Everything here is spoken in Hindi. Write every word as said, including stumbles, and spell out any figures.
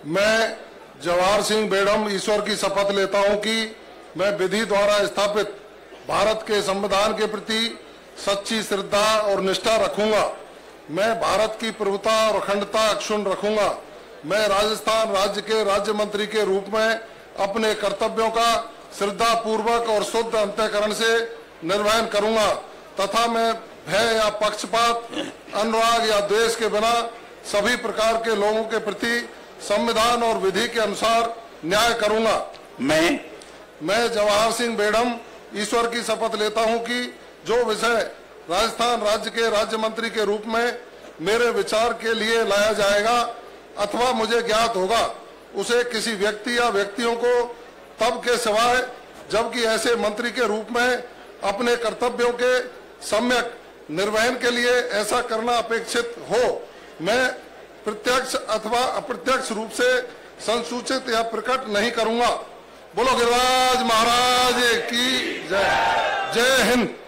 मैं जवाहर सिंह बेड़म ईश्वर की शपथ लेता हूं कि मैं विधि द्वारा स्थापित भारत के संविधान के प्रति सच्ची श्रद्धा और निष्ठा रखूंगा। मैं भारत की प्रभुता और अखंडता अक्षुण्ण रखूंगा। मैं राजस्थान राज्य के राज्य मंत्री के रूप में अपने कर्तव्यों का श्रद्धा पूर्वक और शुद्ध अंतःकरण से निर्वहन करूंगा तथा मैं भय या पक्षपात, अनुराग या द्वेष के बिना सभी प्रकार के लोगों के प्रति संविधान और विधि के अनुसार न्याय करूंगा। मैं मैं जवाहर सिंह बेड़म ईश्वर की शपथ लेता हूं कि जो विषय राजस्थान राज्य के राज्य मंत्री के रूप में मेरे विचार के लिए लाया जाएगा अथवा मुझे ज्ञात होगा, उसे किसी व्यक्ति या व्यक्तियों को तब के सिवाय जबकि ऐसे मंत्री के रूप में अपने कर्तव्यों के सम्यक निर्वहन के लिए ऐसा करना अपेक्षित हो, मैं प्रत्यक्ष अथवा अप्रत्यक्ष रूप से संसूचित या प्रकट नहीं करूंगा। बोलो गिरिराज महाराज की जय। जय हिंद।